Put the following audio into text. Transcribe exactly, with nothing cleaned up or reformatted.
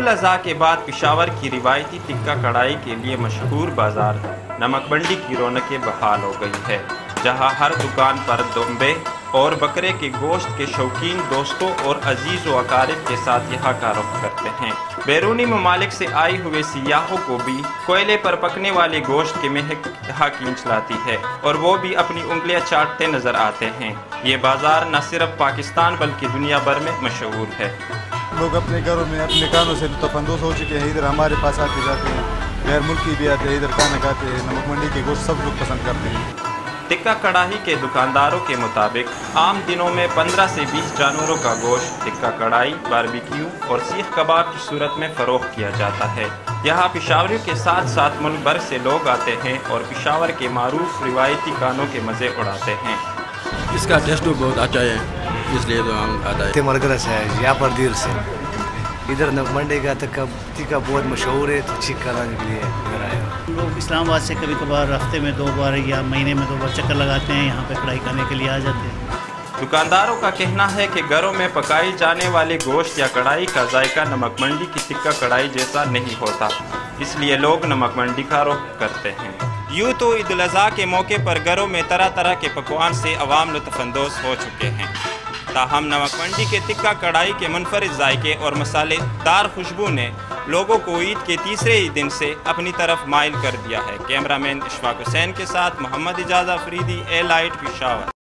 عید الاضحیٰ کے بعد پشاور کی روایتی ٹکہ کڑھائی کے لیے مشہور بازار نمک منڈی کی رونقیں بحال ہو گئی ہے، جہاں ہر دکان پر دمبے اور بکرے کے گوشت کے شوقین دوستوں اور عزیز و اقارب کے ساتھ یہاں کا رخ کرتے ہیں۔ بیرونی ممالک سے آئے ہوئے سیاحوں کو بھی کوئلے پر پکنے والے گوشت کے مہک یہاں کھینچ لاتی ہے اور وہ بھی اپنی انگلیاں چاٹتے نظر آتے ہیں۔ یہ بازار نہ صرف پاکستان بلکہ دنیا بھر میں مشہور ہے۔ لوگ اپنے گھروں میں اپنے کانوں سے لطف اندوز ہو چکے ہیں، ادھر ہمارے پاس آتے جاتے ہیں، غیر ملکی بھی آتے ہیں، ادھر کھانا کھاتے ہیں، نمک منڈی کے گوشت سب لوگ پسند کرتے ہیں۔ ٹکہ کڑھائی کے دکانداروں کے مطابق عام دنوں میں پندرہ سے بیس جانوروں کا گوشت ٹکہ کڑھائی، باربیکیو اور سیخ کباب کی صورت میں فروخت کیا جاتا ہے۔ یہاں پشاوریوں کے ساتھ ساتھ ملک بھر سے لوگ آتے ہیں اور پشاور کے معروف روایتی کھانوں کے مزے اڑاتے ہیں۔ اس کا ٹیسٹ بہت اچھا ہے، اس لیے تو ہم کھاتا ہے۔ مرگرس ہے یہاں پر دیر سے ادھر نمک منڈی کا ٹکہ بہت مشہور ہے، تو چیک کرانے کے لیے ادھر آئے ہیں۔ لوگ اسلام آباد سے کبھی کبھار ہفتے میں دو بار یا مہینے میں دو بار چکر لگاتے ہیں، یہاں پہ کڑھائی کھانے کے لیے آ جاتے ہیں۔ دکانداروں کا کہنا ہے کہ گھروں میں پکائی جانے والے گوشت یا کڑھائی کا ذائقہ نمک منڈی کی ٹکہ کڑھائی جیسا نہیں ہوتا، اس لیے لوگ نمک منڈی کا رخ کرتے ہیں۔ یوں تو عید الاضحیٰ کے موقع پر گھروں میں طرح طرح کے پکوان سے عوام لطف اندوز ہو چکے ہیں، تاہم نمک منڈی کے ٹکہ کڑھائی کے منفرد ذائقے اور مسالے دار خوشبو نے لوگوں کو عید کے تیسرے ہی دن سے اپنی طرف مائل کر دیا ہے۔ کیمرہ مین اشفاق حسین کے ساتھ محمد اجاز افریدی، اے لائٹ پشاور۔